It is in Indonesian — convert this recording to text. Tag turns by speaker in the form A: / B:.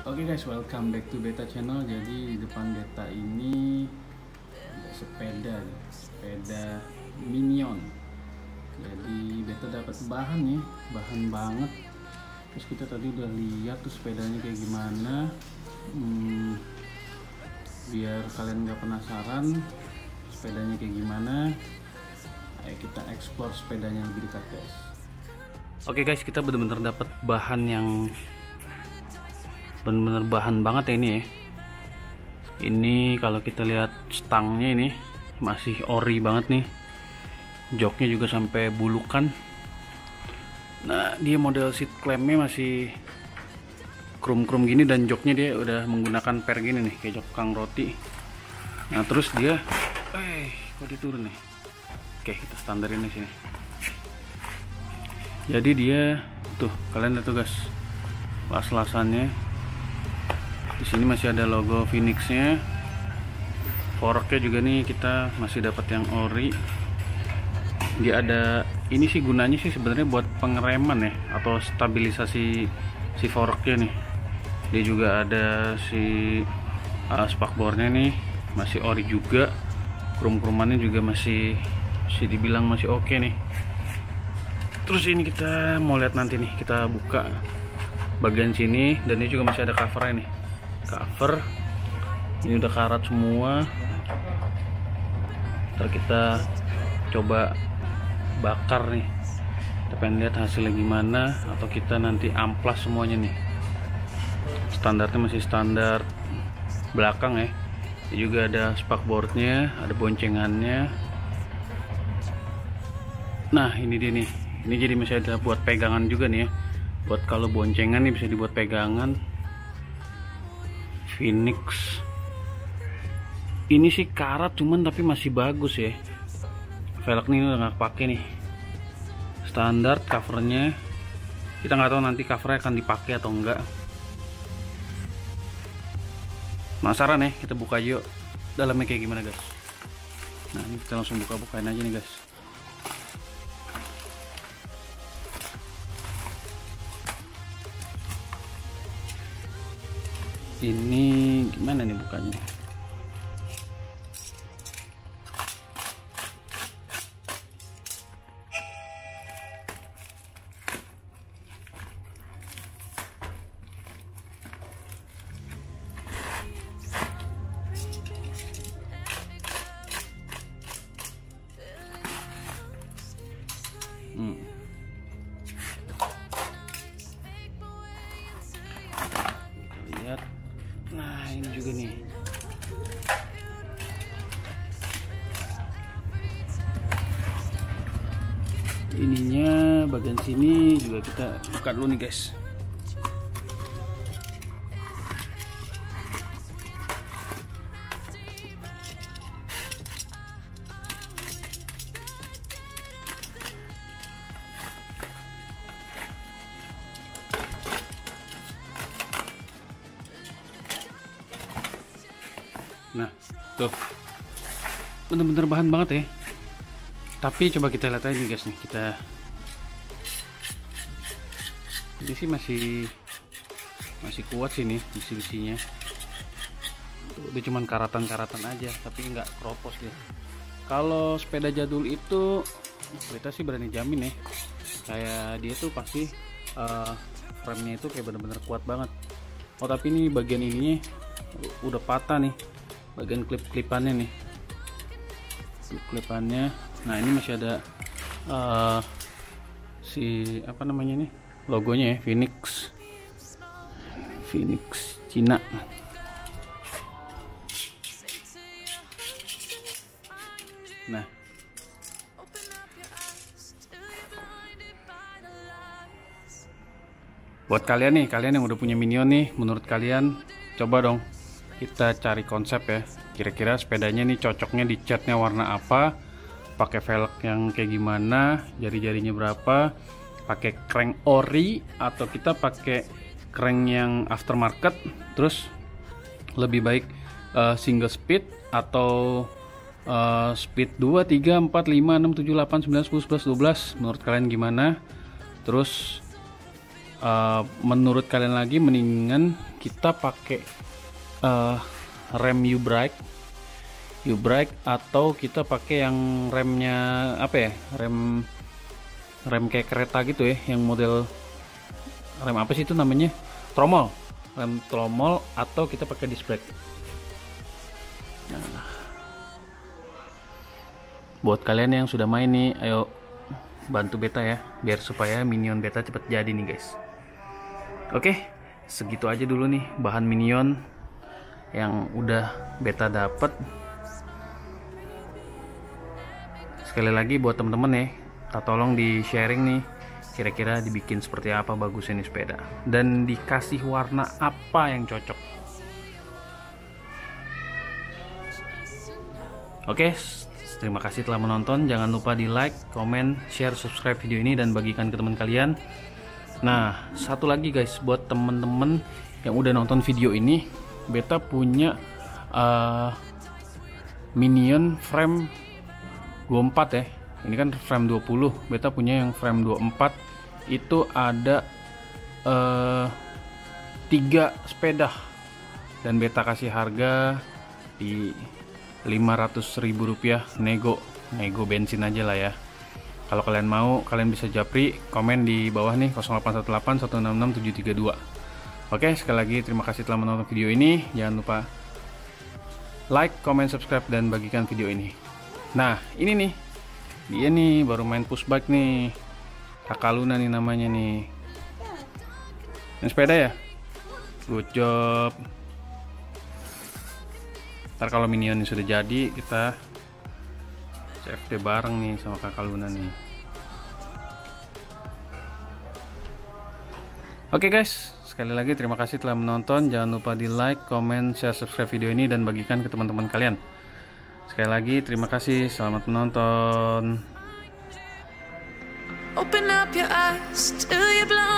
A: Oke guys, welcome back to Beta Channel. Jadi di depan Beta ini ada sepeda Minion. Jadi Beta dapat bahan ya, bahan banget. Terus kita tadi udah lihat tuh sepedanya kayak gimana. Biar kalian gak penasaran sepedanya kayak gimana, ayo kita explore sepedanya lebih dekat guys. Oke guys, kita bener-bener dapat bahan yang bener-bener bahan banget ya ini ya. Ini kalau kita lihat stangnya ini masih ori banget nih, joknya juga sampai bulukan. Nah dia model seat clampnya masih krum-krum gini, dan joknya dia udah menggunakan per gini nih, kayak jok kang roti. Nah terus dia kok diturun nih. Oke, kita standarin di sini. Jadi dia tuh, kalian lihat tuh guys, las-lasannya. Di sini masih ada logo Phoenix-nya. Forknya juga nih kita masih dapat yang ori. Dia ada ini sih, gunanya sih sebenarnya buat pengereman ya, atau stabilisasi si forknya nih. Dia juga ada si spakbornya nih, masih ori juga. Krum-krumannya juga masih dibilang masih oke nih. Terus ini kita mau lihat nanti nih, kita buka bagian sini, dan ini juga masih ada covernya nih. Cover ini udah karat semua. Ntar kita coba bakar nih, kita pengen lihat hasilnya gimana, atau kita nanti amplas semuanya nih. Standarnya masih standar belakang ya. Ini juga ada spakboardnya, ada boncengannya. Nah ini dia nih, ini jadi masih ada buat pegangan juga nih ya, buat kalau boncengan nih bisa dibuat pegangan. Phoenix ini sih karat cuman tapi masih bagus ya. Velg ini udah nggak pakai nih, standar covernya. Kita nggak tahu nanti covernya akan dipakai atau enggak. Penasaran ya, kita buka yuk dalamnya kayak gimana guys. Nah ini kita langsung bukain aja nih guys. Ini gimana nih bukanya? Lihat. Nah ini juga nih. Ininya bagian sini juga kita buka dulu nih guys. Nah tuh, bener-bener bahan banget ya. Tapi coba kita lihat aja nih guys nih, ini sih masih kuat sih nih bisi-bisinya. Dia cuman karatan-karatan aja, tapi nggak keropos dia. Kalau sepeda jadul itu kita sih berani jamin ya, kayak dia tuh pasti frame-nya itu kayak bener-bener kuat banget. Oh tapi ini bagian ininya udah patah nih, bagian klip-klipannya nih, klip-klipannya. Nah ini masih ada si apa namanya nih, logonya ya, Phoenix Cina. Nah buat kalian nih, kalian yang udah punya Minion nih, menurut kalian coba dong kita cari konsep ya, kira-kira sepedanya nih cocoknya di catnya warna apa, pakai velg yang kayak gimana, jari-jarinya berapa, pakai crank ori atau kita pakai crank yang aftermarket. Terus lebih baik single speed atau speed 2, 3, 4, 5, 6, 7, 8, 9, 10, 11, 12, menurut kalian gimana? Terus menurut kalian lagi mendingan kita pakai rem U-brake atau kita pakai yang remnya apa ya, rem kayak kereta gitu ya, yang model rem apa sih itu namanya, rem tromol, atau kita pakai disc brake. Nah, buat kalian yang sudah main nih, ayo bantu beta ya, biar supaya minion beta cepet jadi nih guys. Oke, segitu aja dulu nih bahan minion yang udah beta dapet. Sekali lagi buat temen-temen ya, tolong di sharing nih, kira-kira dibikin seperti apa bagusnya nih sepeda, dan dikasih warna apa yang cocok. Oke, terima kasih telah menonton. Jangan lupa di like, comment, share, subscribe video ini, dan bagikan ke teman kalian. Nah, satu lagi guys, buat temen-temen yang udah nonton video ini, beta punya minion frame 24 ya. Ini kan frame 20, beta punya yang frame 24. Itu ada 3 sepeda, dan beta kasih harga di 500.000 rupiah, nego bensin aja lah ya. Kalau kalian mau, kalian bisa japri, komen di bawah nih 0818 166 732. Oke, sekali lagi terima kasih telah menonton video ini. Jangan lupa like, comment, subscribe, dan bagikan video ini. Nah, ini nih, dia nih baru main push bike nih, Kakak Luna nih namanya nih. Ini sepeda ya, good job. Ntar kalau minion ini sudah jadi, kita CFD bareng nih sama Kakak Luna nih. Oke guys, sekali lagi terima kasih telah menonton. Jangan lupa di like, comment, share, subscribe video ini, dan bagikan ke teman-teman kalian. Sekali lagi terima kasih, selamat menonton. Open up your eyes till you're blind.